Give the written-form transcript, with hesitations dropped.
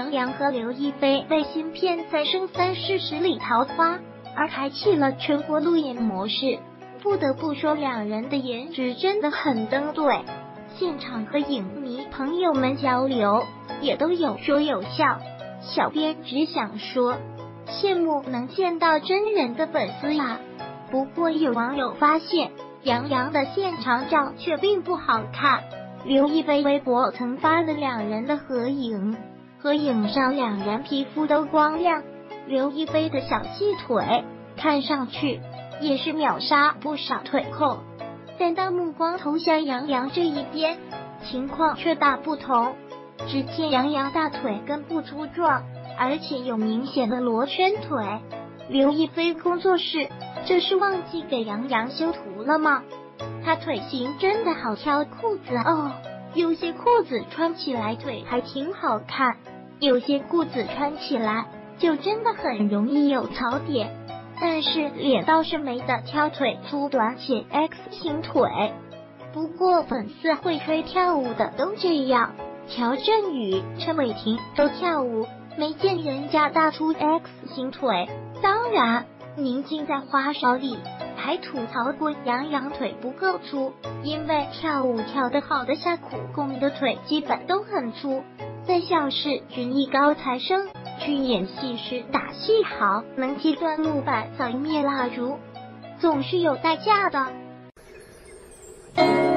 杨洋和刘亦菲为新片《三生三世十里桃花》而开启了全国路演模式。不得不说，两人的颜值真的很登对，现场和影迷朋友们交流也都有说有笑。小编只想说，羡慕能见到真人的粉丝呀。不过有网友发现，杨洋的现场照却并不好看。刘亦菲微博曾发了两人的合影，合影上两人皮肤都光亮，刘亦菲的小细腿看上去也是秒杀不少腿控。但当目光投向杨洋这一边，情况却大不同。只见杨洋大腿根部粗壮，而且有明显的罗圈腿。刘亦菲工作室这是忘记给杨洋修图了吗？他腿型真的好挑裤子哦，有些裤子穿起来腿还挺好看，有些裤子穿起来就真的很容易有槽点。但是脸倒是没得挑，腿粗短且 X 型腿。不过粉丝会吹跳舞的都这样，乔振宇、陈伟霆都跳舞，没见人家大粗 X 型腿。当然，宁静在花少里还吐槽过杨洋腿不够粗，因为跳舞跳得好的下苦功的腿基本都很粗。在校视军艺高材生，去演戏时打戏好，能踢断木板扫灭蜡烛，总是有代价的。